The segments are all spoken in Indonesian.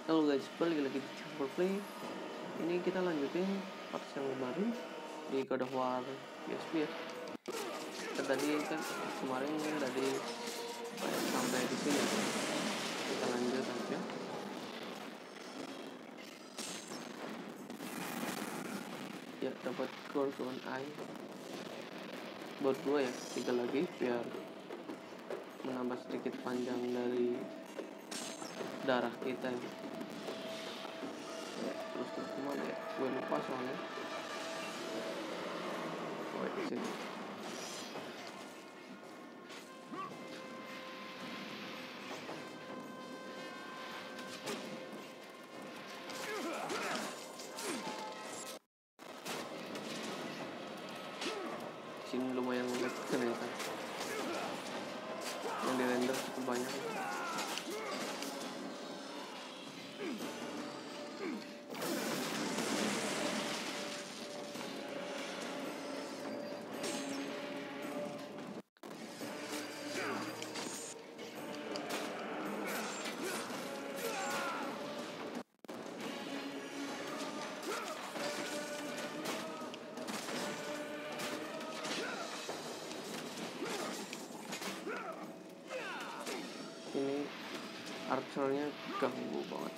Halo guys, balik lagi di Channel Play. Ini kita lanjutin part yang baru di God of War PSP ya. Dan tadi kan kemarin tadi sampai di sini. Kita lanjut aja. Ya, dapat Gorgon Eye. Buat 2 ya, 3 lagi biar menambah sedikit panjang dari darah kita ya. Terus kemana ya? Gue lupa soalnya. Oh, di sini. Sini lumayan lag ternyata. Yang di render cukup banyak. Ini archernya ganggu banget.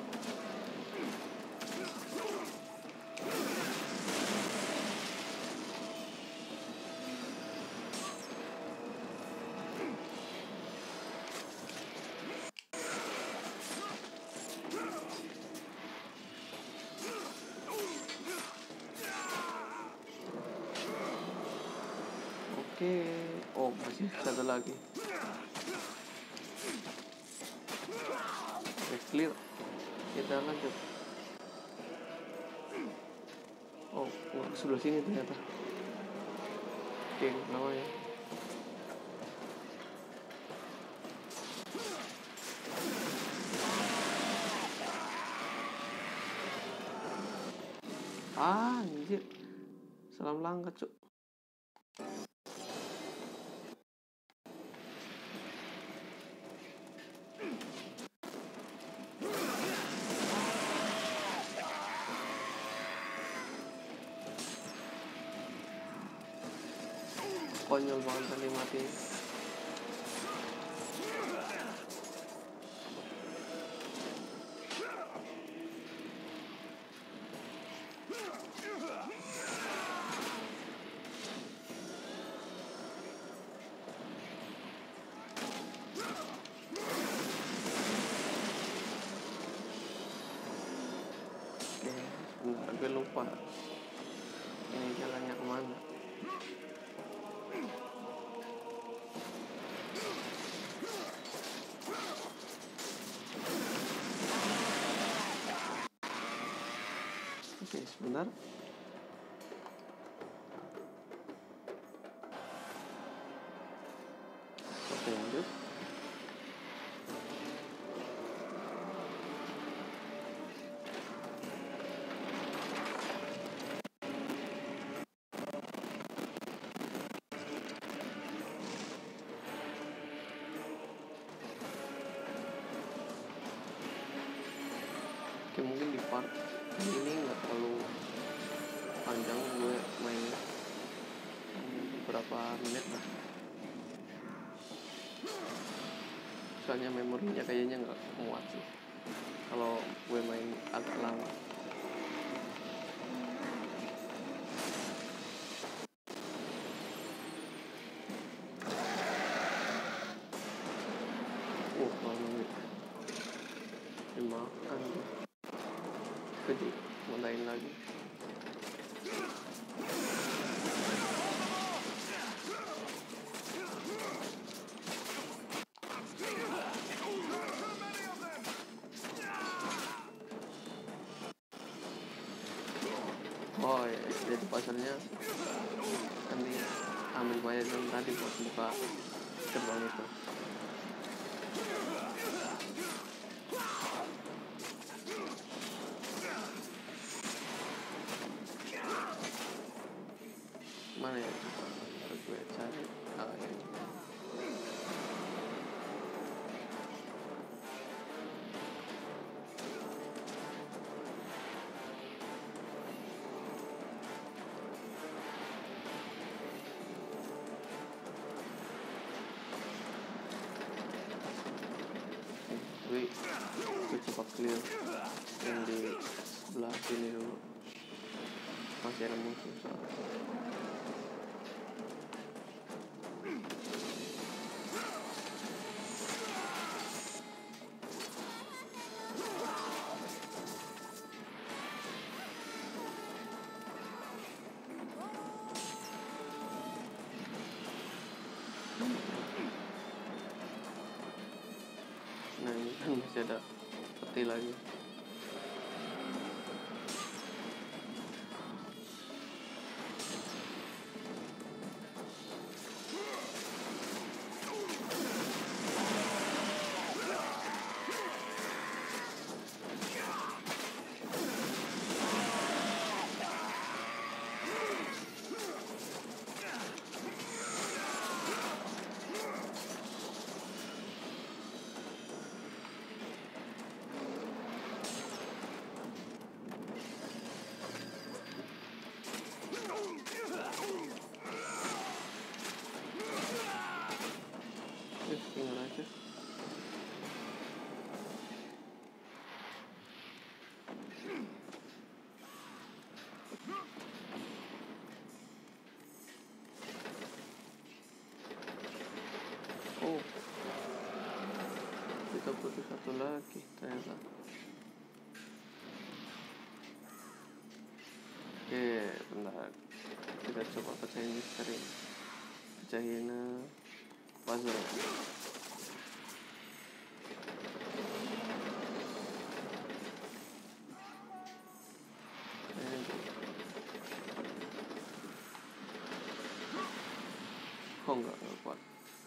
Oke, oh masih satu lagi. Oke, clear. Kita lanjut. Oh, sebelah sini ternyata. Oke, namanya. Anjir. Salam langkah, cuk. Konyol banget tadi mati. Oke, sebentar gue lupa. Ini jalannya kemana? Oke, sebentar. Oke, lanjut. Oke, mungkin di part ini nggak terlalu panjang, gue main beberapa menit lah. Soalnya memorinya kayaknya nggak muat sih kalau gue main agak lama. Kalau dimakan gede, muntahin lagi. Oh ya, jadi pasarnya kan diambil bayar tadi buat buka gerbang itu. Mana ya, harus gue cari. Ini. Tapi gue coba clear yang di sebelah sini dulu, masih ada musuh soalnya. Nah ini kan masih ada peti lagi. Tinggal aja. Oh, kita butuh satu lagi ternyata. Oke, bentar, kita coba pecahin misteri, pecahin puzzle. Oh enggak kuat.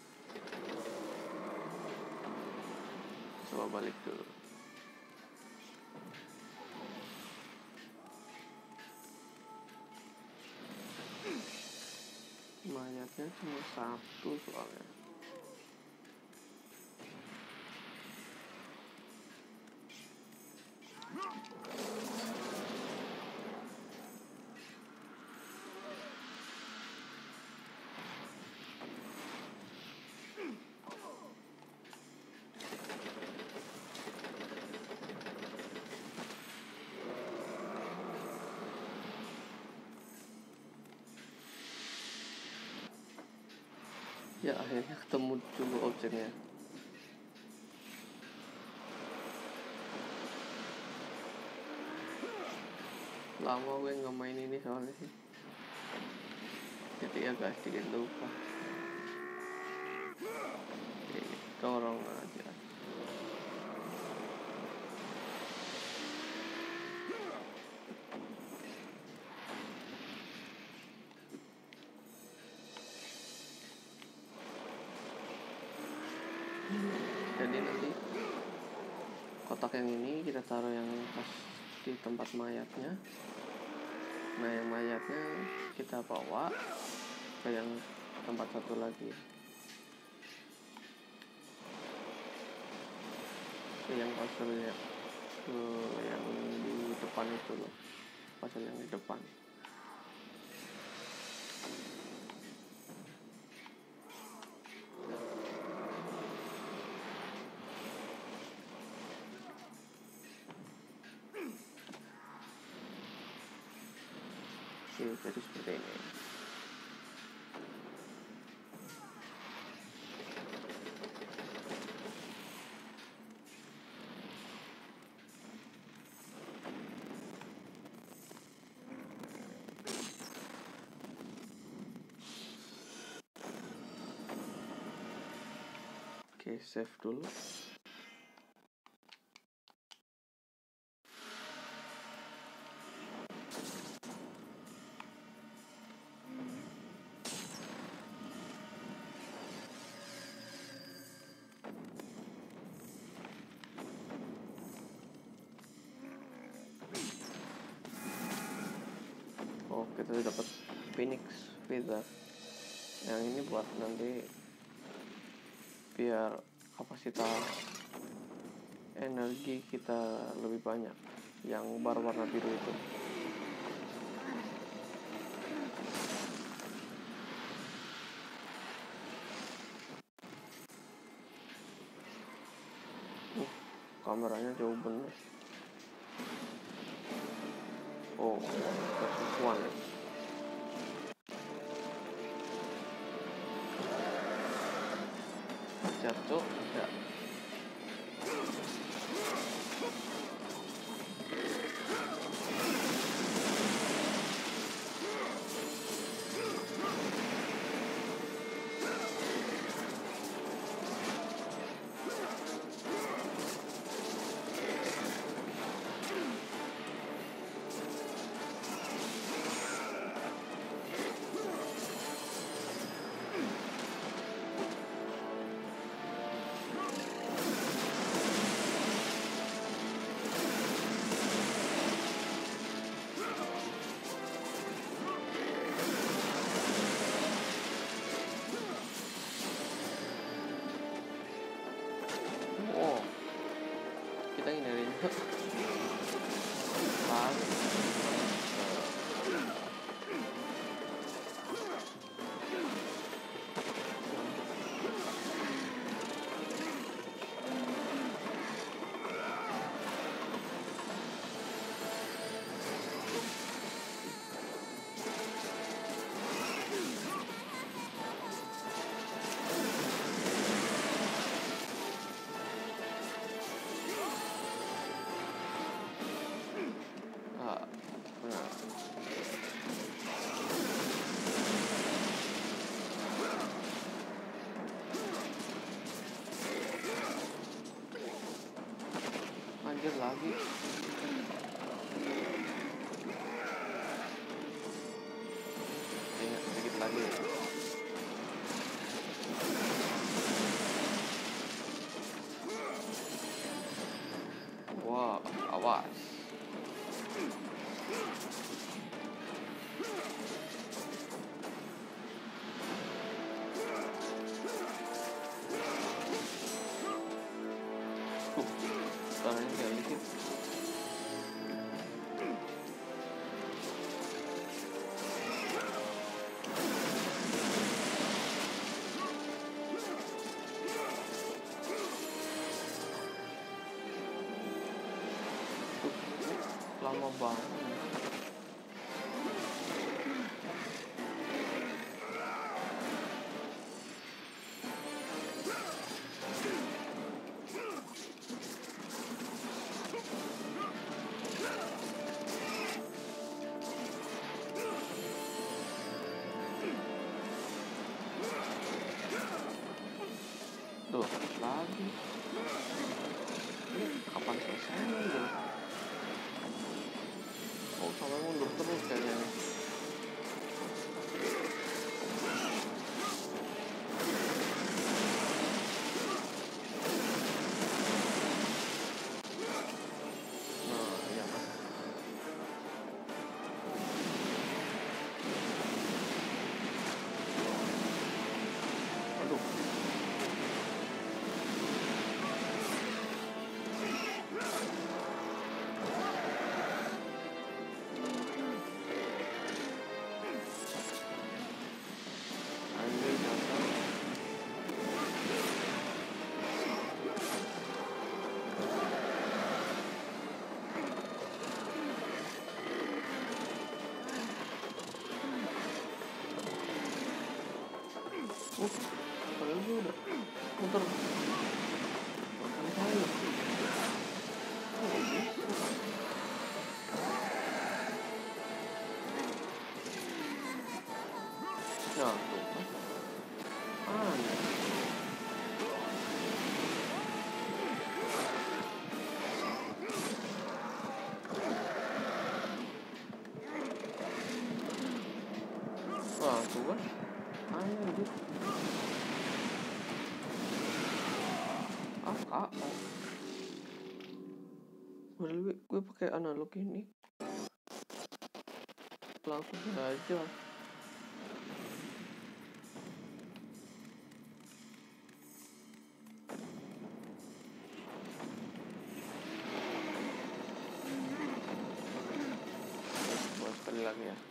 Coba balik dulu. Mayatnya cuma satu soalnya. Ya akhirnya ketemu juga objeknya. Lama gue nggak main ini soalnya sih, jadi agak sedikit lupa. Oke, dorong aja. Jadi nanti kotak yang ini kita taruh yang pas di tempat mayatnya. Nah yang mayatnya kita bawa ke yang tempat satu lagi, ke yang puzzle ya, ke yang di depan itu loh, puzzle yang di depan. Oke, jadi seperti ini. Oke, save dulu. Oh, kita udah dapat Phoenix Feather. Yang ini buat nanti biar kapasitas energi kita lebih banyak. Yang bar warna biru itu. kameranya jauh bener. Oh, kesusuan ya. Jatuh ya. Oh, kita hindarin pas. Anjir lagi. Ingat sedikit lagi. Wah, awas. Suaranya kayak dikit. Lama banget. Tuh, lagi. Ini kapan selesainya gitu? Oh, sampai mundur terus kayaknya nih. Nah, iya kan. Aduh. Anjir, jatuh. Padahal gue udah muter berkali-kali. Nah, tuh kan. Aneh. Wah, tuh kan. Anjir. Padahal gue pakai analog ini langsung aja. Buat sekali lagi ya.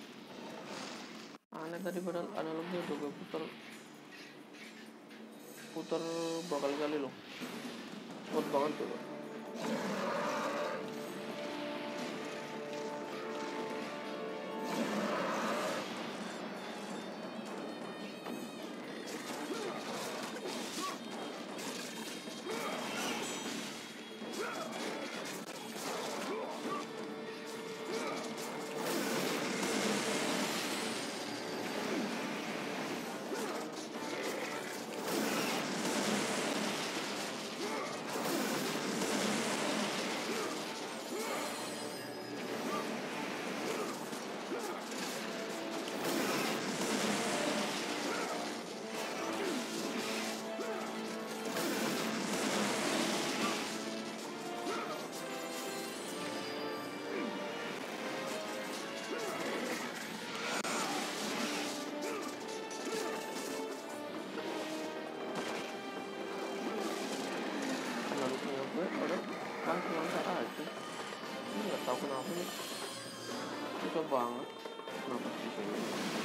Aneh tadi padahal analognya udah gue putar berkali-kali loh. Cepet banget tuh. lancar aja. Ini nggak tahu kenapa nih, susah banget kenapa sih ini.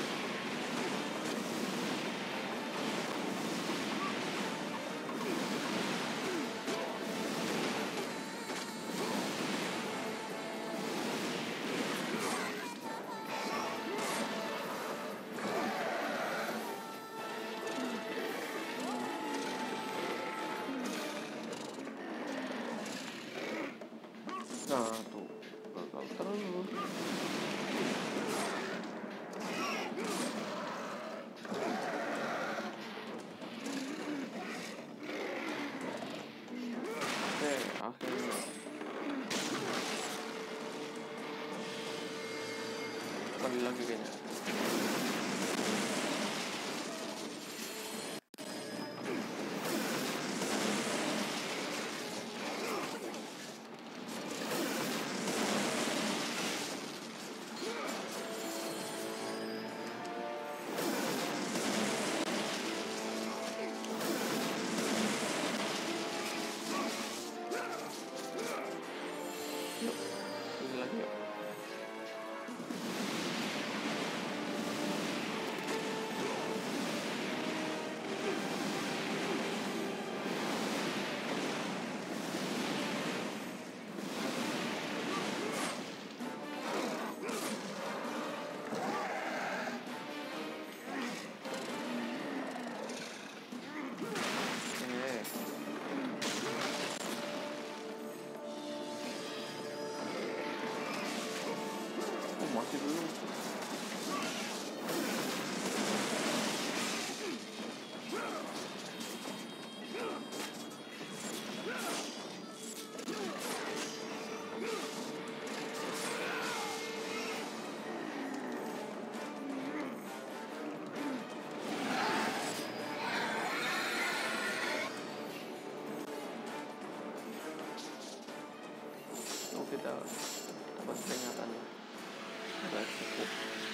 Nah tuh gagal terus. Oke, akhirnya kembali lagi kayaknya. Ini lagi ya. Masih belum. Oh, kita dapat peringatan udah cukup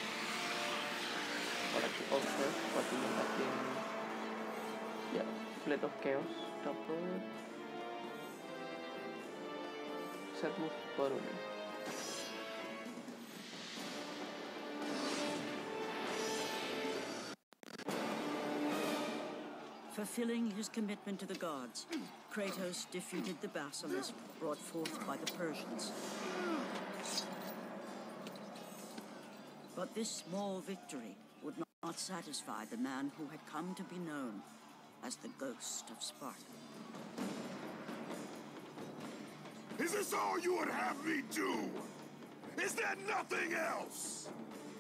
koleksi observe buat dimanfaatin ya. Blade of Chaos dapat set move baru nih. Fulfilling his commitment to the gods, Kratos defeated the basilisk brought forth by the Persians. But this small victory would not satisfy the man who had come to be known as the Ghost of Sparta. Is this all you would have me do? Is there nothing else?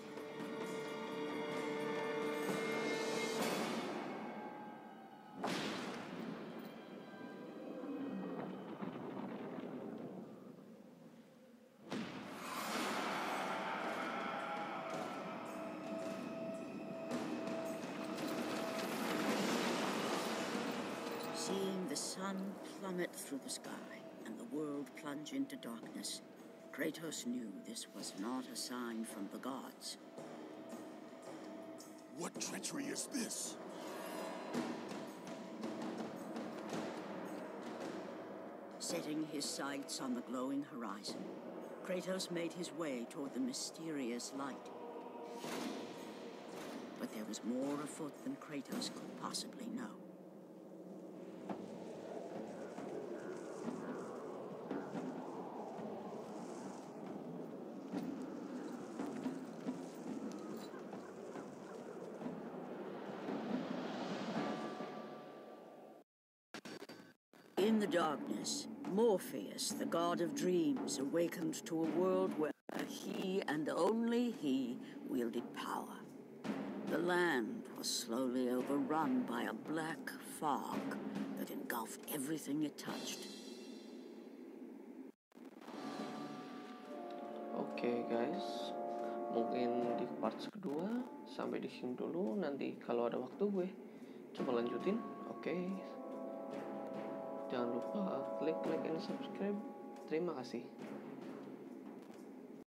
Seeing the sun plummet through the sky and the world plunge into darkness, Kratos knew this was not a sign from the gods. What treachery is this? Setting his sights on the glowing horizon, Kratos made his way toward the mysterious light. But there was more afoot than Kratos could possibly know. In the darkness, Morpheus, the god of dreams, awakened to a world where he and only he wielded power. The land was slowly overrun by a black fog that engulfed everything it touched. Oke guys, mungkin di part kedua sampai di sini dulu. Nanti kalau ada waktu gue coba lanjutin. Oke. Jangan lupa klik like and subscribe. Terima kasih.